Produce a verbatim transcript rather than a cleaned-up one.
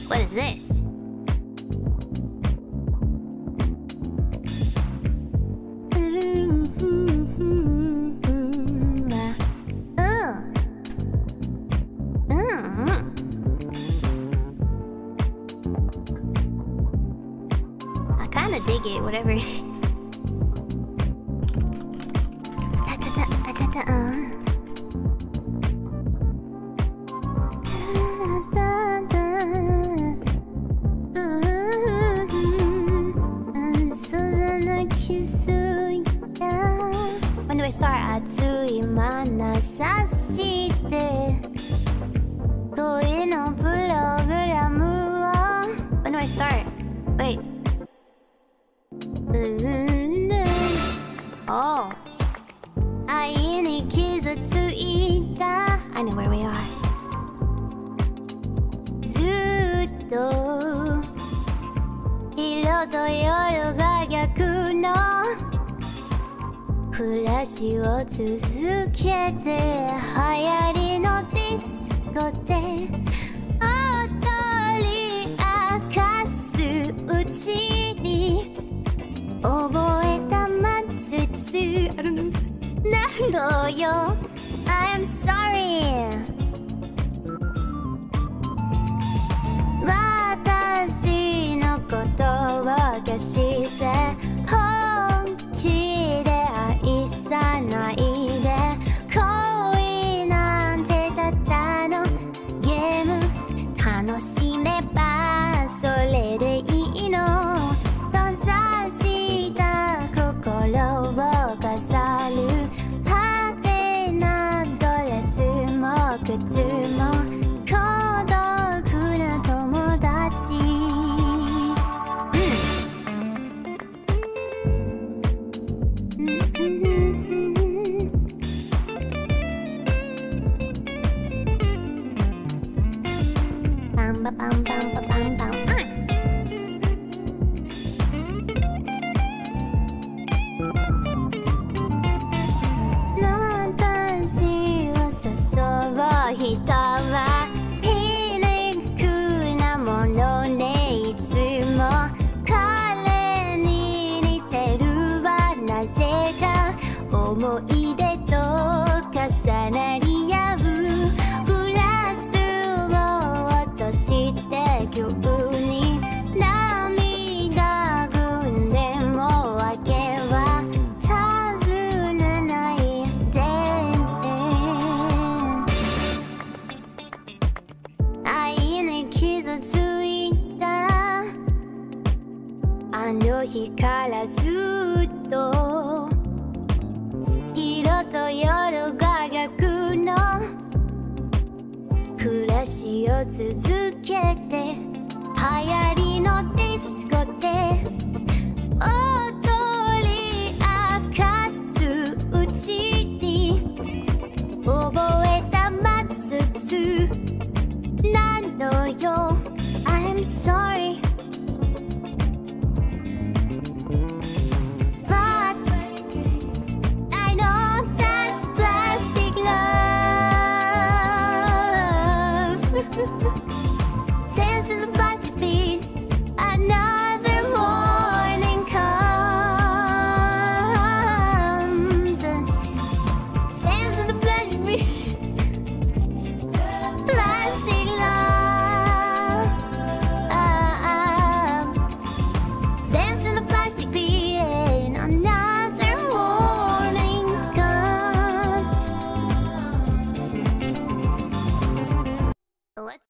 What is this? Dig it, whatever it is. Ta ta ta ta ta uh. Ta ta ta. Suzana kizuita. When do I start? Atsui manasashite. Toi no program wo. When do I start? Wait. Oh, I know where we are. Zutto hiro to yoru ga gyaku no kurashi wo tsuzukete hayari no disco de atari akasu uchi ni oboeta matsutsu nando yo. I'm sorry. Watashi no koto wo kashite honki de aisanai de koi nante tatta no game tanoshimeba sore de ii no tosashita kokoro wo kasaru hate naドレスも靴も孤独な友達パンパパンパンパパンパン人は皮肉なものねいつも彼に似てるわなぜか思い出と重なり合うグラスを落として急に涙ぐんでも訳は尋ねないで傷ついたあの日からずっと昼と夜が逆の暮らしを続けて流行りのディスコで